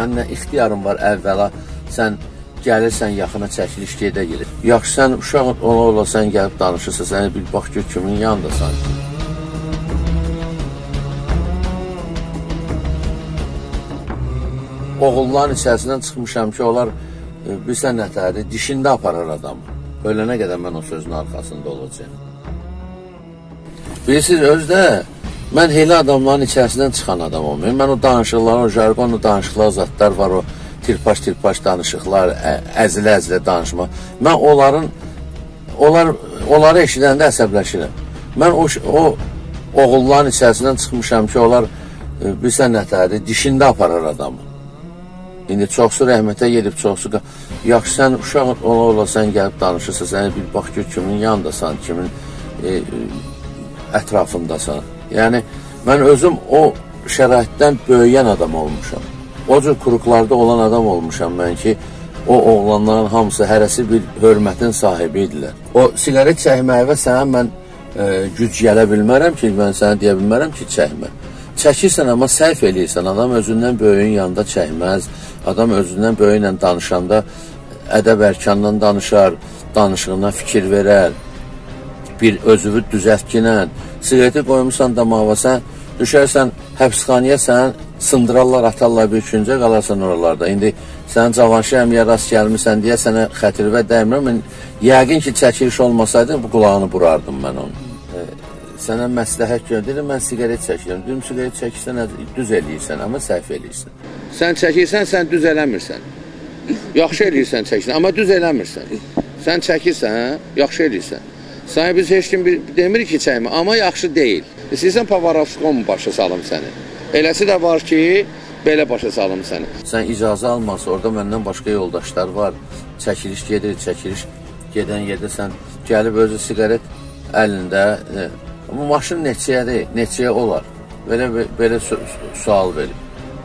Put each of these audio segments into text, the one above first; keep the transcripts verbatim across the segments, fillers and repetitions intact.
Sənin nə ixtiyarın var əvvəla, sən gəlirsən yaxına çəkiliş gedə gelir. Yaxşı, sən uşaq ola ola sən gəlib danışırsan, səni bir bax gör kimin yanındasan. Oğulların içərisindən çıxmışam ki, onlar bilsən nətədir, dişində aparır adamı. Ölənə qədər mən o sözün arxasında olacağım. Bilirsiniz, özdə mən elə adamların içərisindən çıxan adam olmayım. Mən o danışıqlar, o jargon, o danışıqlar, zatlar var, o tirpaş-tirpaş danışıqlar, əzilə-əzilə danışmaq. Mən onların, onlar, onları eşidəndə əsəbləşirəm. Mən o, o oğulların içərisindən çıxmışam ki, onlar bilsən nətədir, dişində aparır adamı. İndi çoxsu rəhmətə gedib, çoxsu... Yaxşı, sən uşaq ola ola sən gəlib danışırsan, səni bir bax gör kimin yanındasan, kimin e, ətrafındasan. Yəni, mən özüm o şəraitdən böyüyən adam olmuşam. O cür kuruqlarda olan adam olmuşam mən ki, o oğlanların hamısı hərəsi bir hörmətin sahibi idilər. O sigaret çəkməyivə sənə mən e, güc gələ bilmərəm ki, mən sənə deyə bilmərəm ki, çəkmə. Çəkirsən, amma səhv eləyirsən. Adam özündən böyüyün yanında çəkməz. Adam özündən böyüyünlə danışanda ədəb ərkandan danışar, danışığına fikir verər. Bir özüvü düzəltginə. Sigareti qoymuşsan damağa, sən düşərsən həbsxanaya, sən sındırarlar, atarlar bir üçüncə qalarsan oralarda. İndi sən Cavanşir əmiyə rast gəlmirsən deyə sənə xətirvə dəymirəm. Yəqin ki, çəkiliş olmasaydı, bu qulağını burardım mən onu. Sənə məsləhət göndərir, mən sigaret çəkirəm. Düm sigaret çəkirsən, düz eləyirsən, amma səhv eləyirsən. Sən çəkirsən, sən düz eləmirsən. Yaxşı eləyirsən çəkirsən, amma düz eləmirsən. Sən çəkirsən, yaxşı eləyirsən. Sənə biz heç kim demir ki, çəkmə, amma yaxşı deyil. İstəyirsən, Pavarovskom başa salım səni. Eləsi də var ki, belə başa salım səni. Sən icazə almasa, orada məndən başqa yoldaşlar var. Çəkiliş gedir, çəkiliş gedən yerdə sən gəlib özü sigaret əlində... Amma maşın neçəyədir, neçəyə olar? Belə, belə su sual verir.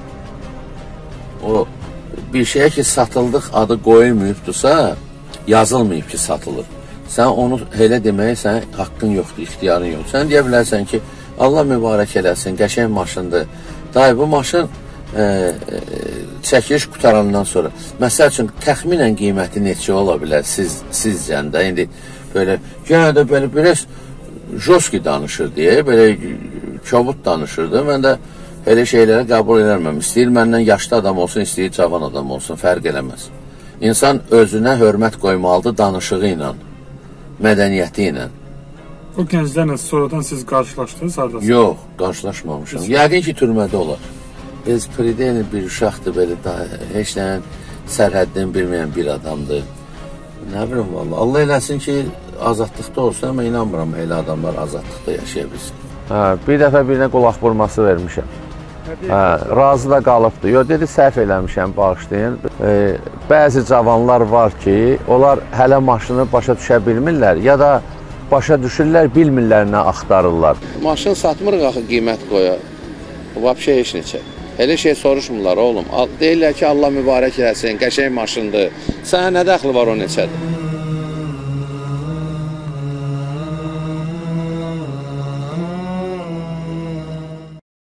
O, bir şeyə ki, satıldıq adı qoyulmayıbdırsa, yazılmayıb ki, satılır. Sən onu elə deməyə sən haqqın yoxdur, ixtiyarın yoxdur. Sən deyə bilərsən ki, Allah mübarək eləsin, qəşəng maşındır. Dayı, bu maşın e, e, çəkiliş qutarandan sonra, məsəl üçün, təxminən qiyməti neçə ola bilər siz, sizcəndə? İndi belə, yenə də belə biraz joski danışır deyə, belə kobud danışırdı. Mən də elə şeylərə qəbul edərməm. İstəyir məndən yaşlı adam olsun, istəyir cavan adam olsun, fərq eləməz. İnsan özünə hörmət qoymalıdır danışığı ilə, mədəniyyəti ilə. O gənclərlə sonradan siz qarşılaşdınız, haradasınız? Yox, qarşılaşmamışam. Yəqin ki, türmədə olar. Biz Prideni bir uşaqdır, belə heç nəyin sərhəddini bilməyən bir adamdır. Nə bilim, valla. Allah eləsin ki, azadlıqda olsun, amma inanmıram, elə adamlar azadlıqda yaşayabilsin. Hə, bir dəfə birinə qulaq vurması vermişəm. Hə, razı da qalıbdır. Yox, dedi, səhv eləmişəm, bağışlayın. E, bəzi cavanlar var ki, onlar hələ maşını başa düşə bilmirlər, ya da başa düşürlər, bilmirlər nə axtarırlar. Maşın satmırıq axı qiymət qoya. Vapşə heç neçə. Elə şey soruşmurlar, oğlum. Deyirlər ki, Allah mübarək eləsin, qəşəng maşındır. Sənə nə dəxli var o neçədir?